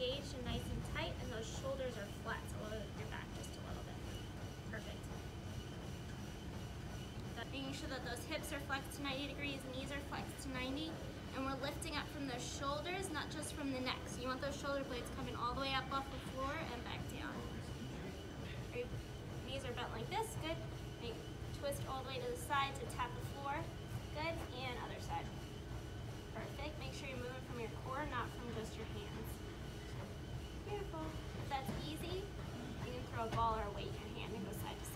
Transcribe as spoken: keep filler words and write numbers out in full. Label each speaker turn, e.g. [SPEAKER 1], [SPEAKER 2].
[SPEAKER 1] engaged and nice and tight, and those shoulders are flat, so we'll lift your back just a little bit. Perfect. Making sure that those hips are flexed to ninety degrees, knees are flexed to ninety, and we're lifting up from those shoulders, not just from the neck. So you want those shoulder blades coming all the way up off the floor and back down. Your knees are bent like this, good. Make, twist all the way to the side to tap the floor, good, and other side. Perfect, make sure you're moving from your core, not from just your hands. Beautiful. If that's easy, you can throw a ball or a weight in your hand and go side to side.